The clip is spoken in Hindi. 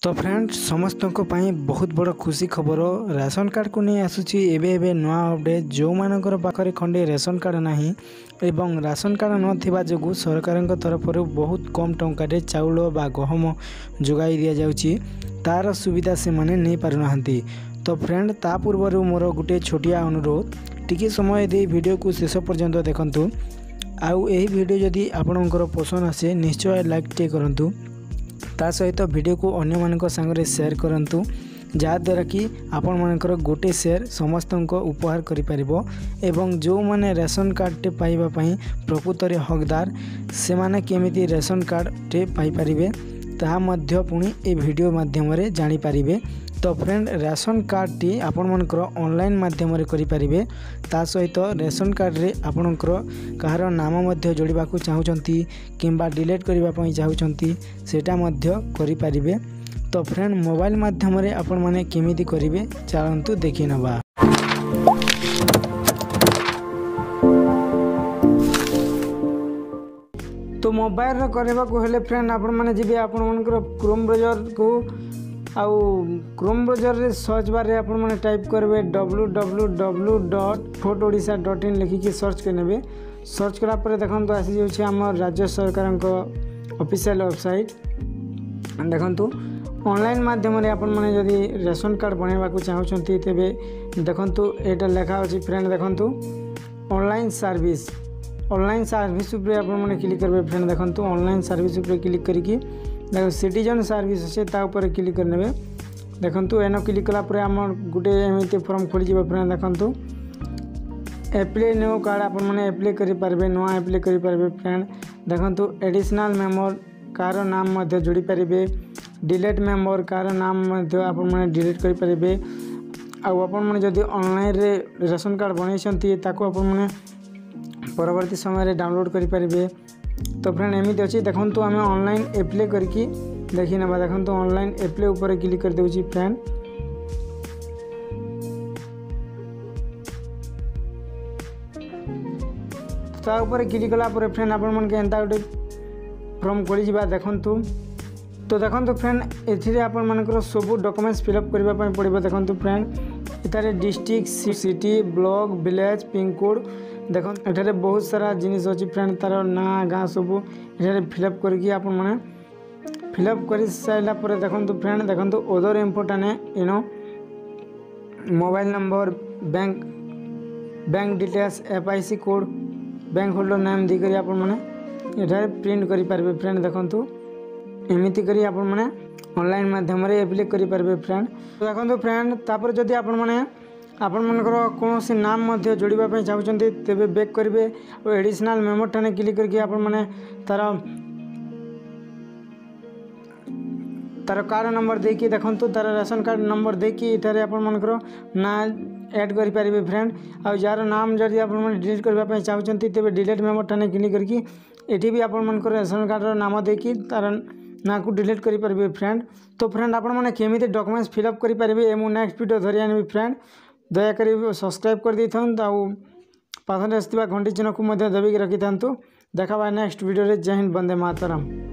तो फ्रेंड्स समस्त बहुत बड़ खुशी खबर राशन कार्ड को नहीं आसूची एबे नुआ अपडेट जो मानकर पाखरे खंडे राशन कार्ड नहीं एवं राशन कार्ड नथिबा जोगु सरकार तरफ बहुत कम टंका चाउल बा गहम जोगाई दि जाउची तार सुविधा से माने नहीं पारु नाहंती। तो फ्रेंड ता पूर्व मोर गोटे छोटिया अनुरोध टिके समय दे वीडियो को शेष पर्यंत देखंतु आउ एही वीडियो जदि आपनकर पसंद आसे निश्चय लाइक टे करंतु ता सहित वीडियो को अन्य मानक संगे शेयर करंतु जहाँद्वारा कि आपण मानकर गोटे शेयर समस्त उपहार करिपारिबो एवं जो माने राशन कार्ड टे पाइबा पई प्रकृत रे हकदार से माने केमिति राशन कार्ड टे पाई परिबे ता मध्य पुणी ए वीडियो माध्यम रे जानि परिबे। तो फ्रेंड राशन कार्ड टी आपण मानकर ऑनलाइन माध्यम रे करि परिबे ता सहित राशन कार्ड रे आपणकर कहार नाम मध्य जोड़िबा को चाहउचंती किंबा डिलीट करिबा पई चाहउचंती सेटा मध्य करि परिबे। तो फ्रेंड मोबाइल माध्यम रे आपण माने केमिति करिवे चलंतु देखि नबा। तो मोबाइल रे करबा को हेले फ्रेंड आपण माने जिबे आपण मानकर क्रोम ब्राउज़र को आउ क्रोम ब्राउज़र रे सर्च बार रे आपण माने टाइप करबे www.voteodisha.in लिखिकी सर्च करनेबे। सर्च कला पर देखंतु आसी जाउछि हमर राज्य सरकार को ऑफिशियल वेबसाइट देखंतु ऑनलाइन माध्यम रे आपण माने जदी राशन कार्ड बनेबा को चाहउछंती तेबे देखंतु एटा लेखा अछि फ्रेंड देखंतु ऑनलाइन सर्विस ऊपर आपण माने क्लिक करबे फ्रेंड देखंतु ऑनलाइन सर्विस ऊपर क्लिक करिकी देखो सिटीजन सर्विस अच्छे ता ऊपर क्लिक करने देखंतु एनो क्लिक कला पर हमर गुटे एमिति फॉर्म खोली जिवो फ्रेंड देखंतु एप्लाई न्यू कार्ड आपण माने एप्लाई करि परबे नुआ एप्लाई करि परबे फ्रेंड देखंतु एडिशनल मेंबर कार नाम मध्य जोड़ी परिबे डिलीट मेंबर कार नाम मध्य आपण माने डिलीट करि परिबे आ आपण माने जदी ऑनलाइन रे राशन कार्ड बनैछंती ताको आपण माने परवर्ती समय रे डाउनलोड करि परिबे। तो फ्रेंड एमिति अच्छी देखंतु आम ऑनलाइन एप्लाई करके देखी ना देखंतु ऑनलाइन एप्लाई ऊपर क्लिक कर देउची फ्रेंड ता ऊपर क्लिक कला पर फ्रेंड आपण मन के एंता गोटे फॉर्म खोली जिबा देखंतु। तो देखंतु फ्रेंड एथिरे आपण मानकर सब डॉक्यूमेंट्स फिलअप करबा पय पड़िबो देखंतु फ्रेंड इतारे district city block village pin code देखो एठारे बहुत सारा जिनिस अच्छी फ्रेंड तार ना गाँ सब एठारे फिलअप करके आपण माने फिलअप कर सारा पर देखंतु फ्रेंड देखंतु अदर इम्पोर्टेंट है इनो mobile number bank details FIC code bank holder नाम दी करी आपण माने एठारे प्रिंट करि पारबे फ्रेंड देखंतु एमिति करी आपण माने ऑनलाइन माध्यम रे एप्लाई करि पारबे फ्रेंड। तो देखंतु फ्रेंड तापर जदी आपण माने आपण मनकर कौन सी नाम मध्य जोड़िबा पय चाहउचंती तेबे बैक करिवे और एडिशनल मेंबर ठाने क्लिक करके आपण माने तार कार्ड नंबर देकी देखंतु तार राशन कार्ड नंबर देकी इठारे आपण मनकर ना ऐड करि परिबे फ्रेंड आ जार नाम जदी आपण माने डिलीट करबा पय चाहउचंती तेबे डिलीट मेंबर ठाने क्लिक करके एठी भी आपण मनकर राशन कार्ड रो नाम देकी तार ना को डिलीट करि परिबे फ्रेंड। तो फ्रेंड आपण माने केमिति डॉक्यूमेंट्स फिलअप करि परिबे एमु नेक्स्ट वीडियो धरि आनिबे फ्रेंड दयाकोरी सब्सक्राइब कर दी था पाखरे आसवा घंटी चिन्ह को दबिक रखी था। देखा नेक्स्ट वीडियो रे। जय हिंद, वंदे मातरम।